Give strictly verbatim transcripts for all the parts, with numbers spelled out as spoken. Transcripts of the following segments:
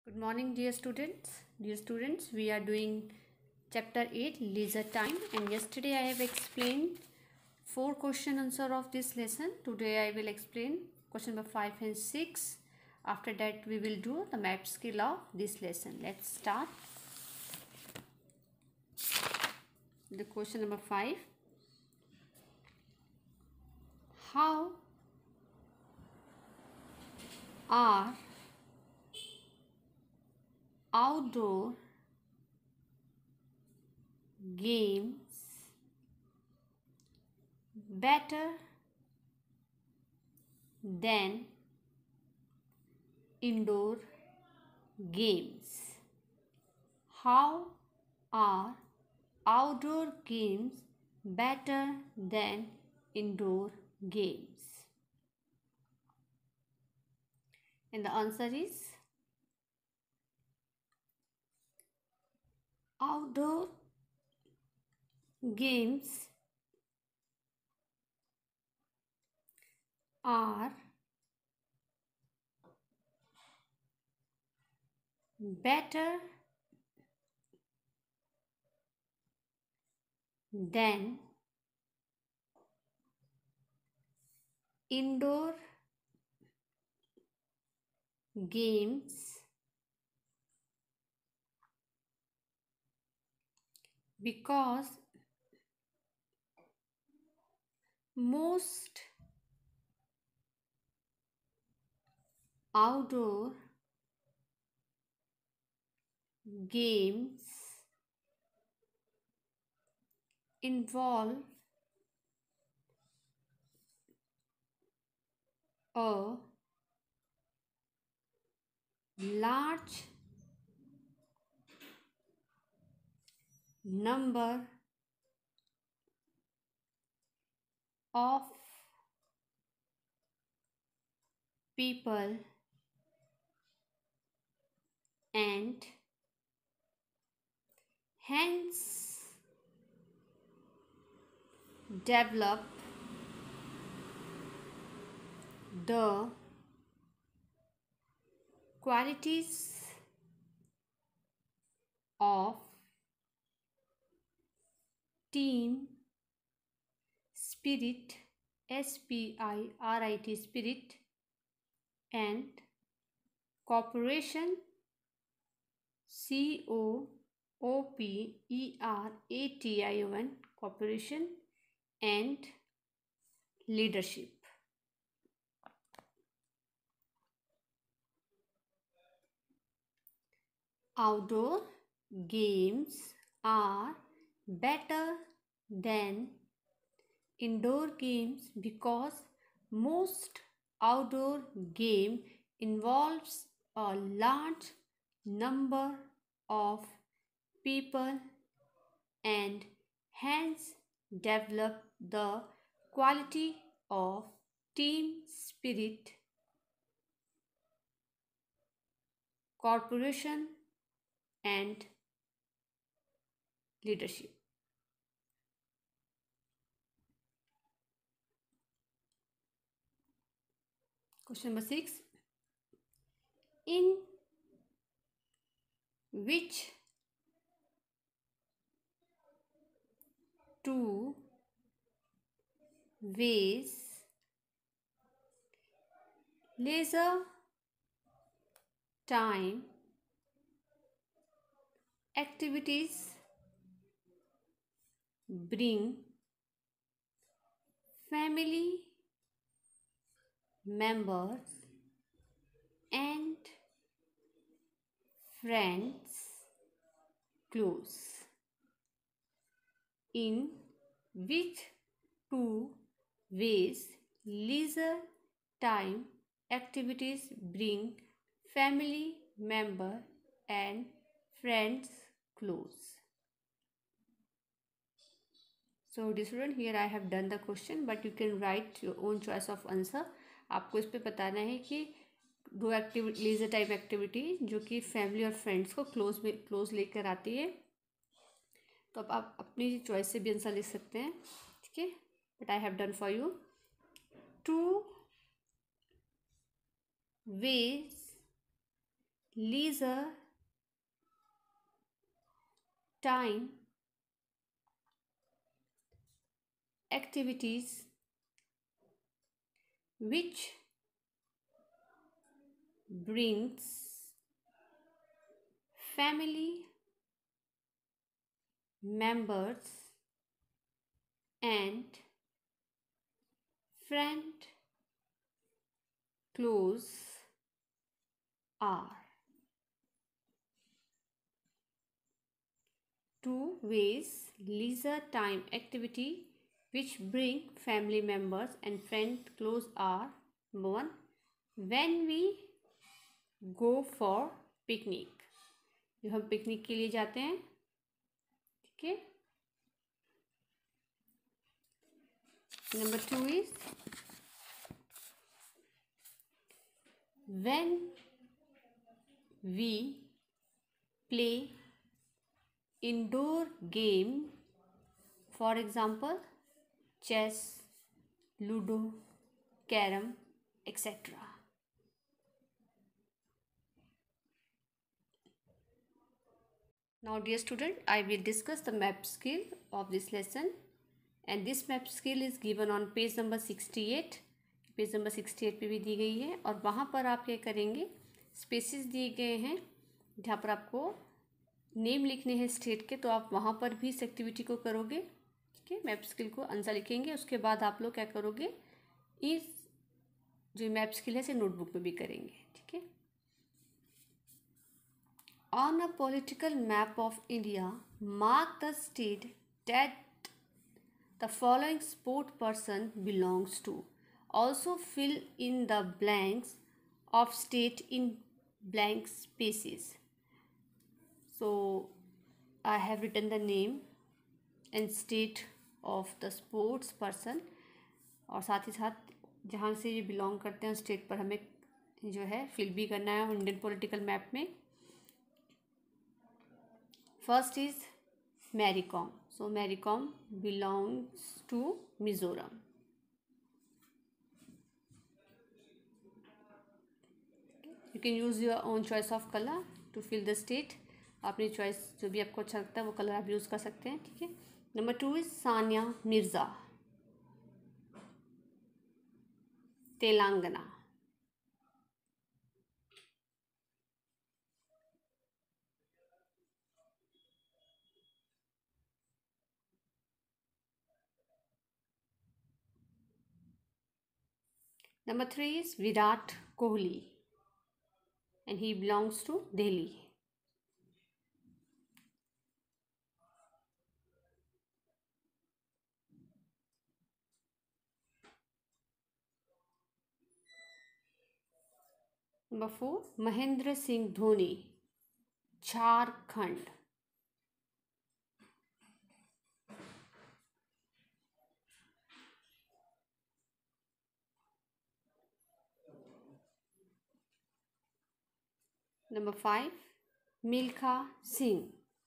Good morning, dear students. Dear students, we are doing chapter eight, leisure time, and yesterday I have explained four question answer of this lesson. Today I will explain question number five and six. After that we will do the math skill of this lesson. Let's start. The question number five. How are outdoor games better than indoor games? How are outdoor games better than indoor games? And the answer is outdoor games are better than indoor games because most outdoor games involve a large number of people and hence develop the qualities of team spirit, S P I R I T, spirit, and cooperation, C O O P E R A T I O N, cooperation, and leadership. Outdoor games are better than indoor games because most outdoor game involves a large number of people and hence develop the quality of team spirit, cooperation, and leadership. Question number six. In which two ways leisure time activities bring family members and friends close? In which two ways leisure time activities bring family member and friends close? So dear student, here I have done the question, but you can write your own choice of answer. आपको इस पे बताना है कि दो activity leisure time activity जो कि family और फ्रेंड्स को क्लोज में क्लोज लेकर आती है, तो अब आप अपनी चॉइस से भी आंसर लिख सकते हैं. ठीक है, but I have done for you. Two ways leisure time activities which brings family members and friend close are. Two ways leisure time activity which bring family members and friend close are. Number one, when we go for picnic, जो हम picnic के लिए जाते हैं, ठीक है. Number two is when we play indoor game, for example chess, ludo, carom, et cetera. Now dear student, I will discuss the map skill of this lesson, and this map skill is given on page number sixty-eight. Page number sixty eight पे भी दी गई है, और वहाँ पर आप क्या करेंगे, स्पेसेस दिए गए हैं जहाँ पर आपको नेम लिखने हैं स्टेट के, तो आप वहाँ पर भी इस एक्टिविटी को करोगे, ठीक है. मैप स्किल को आंसर लिखेंगे, उसके बाद आप लोग क्या करोगे, इस जो मैप स्किल है इसे नोटबुक में भी करेंगे, ठीक है. On a political map of India mark the state that the following sport person belongs to. Also fill in the blanks of state in blank spaces. So I have written the name and state of the sports person, और साथ ही साथ जहाँ से ये belong करते हैं state पर हमें जो है फिल भी करना है इंडियन पॉलिटिकल मैप में. First is Mary Kom. So Mary Kom belongs to Mizoram. You can use your own choice of color to fill the state. अपनी चॉइस जो भी आपको अच्छा लगता है वो कलर आप यूज़ कर सकते हैं, ठीक है. Number two is Sania Mirza, Telangana. Number three is Virat Kohli, and he belongs to Delhi. Number four, Mahendra Singh Dhoni, Jharkhand. Number five, Milkha Singh,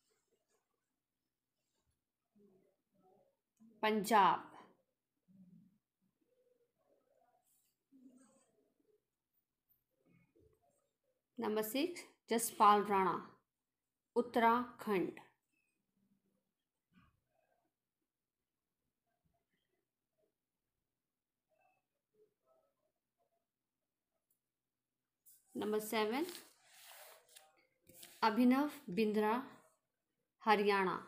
Punjab. Number six, Jaspal Rana, Uttarakhand. Number seven, Abhinav Bindra, Haryana.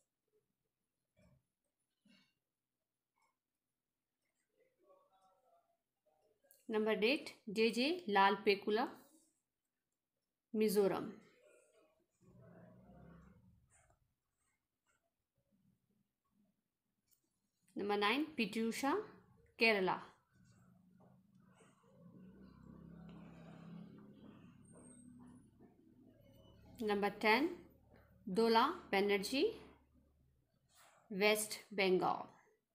Number eight, J J Lal Pekula, Mizoram. Number nine, P T Usha, Kerala. Number ten, Dola Banerjee, West Bengal.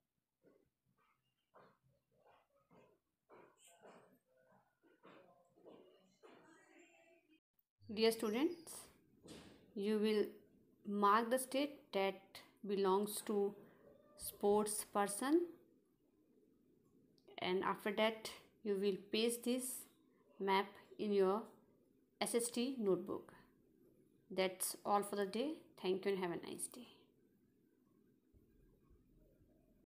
Dear students, you will mark the state that belongs to sports person, and after that you will paste this map in your S S T notebook. That's all for the day. Thank you and have a nice day.